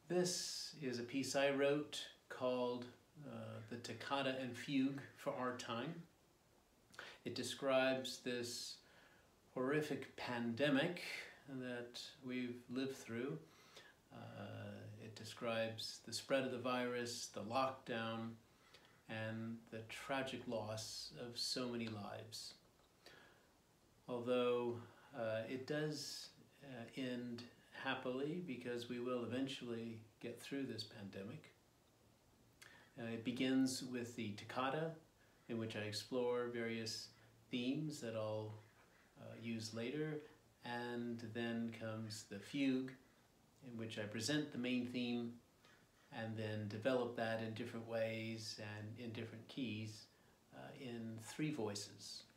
This is a piece I wrote called the Toccata and Fugue for Our Time. It describes this horrific pandemic that we've lived through. It describes the spread of the virus, the lockdown, and the tragic loss of so many lives. Although it does end happily, because we will eventually get through this pandemic. It begins with the Toccata, in which I explore various themes that I'll use later, and then comes the Fugue, in which I present the main theme and then develop that in different ways and in different keys in 3 voices.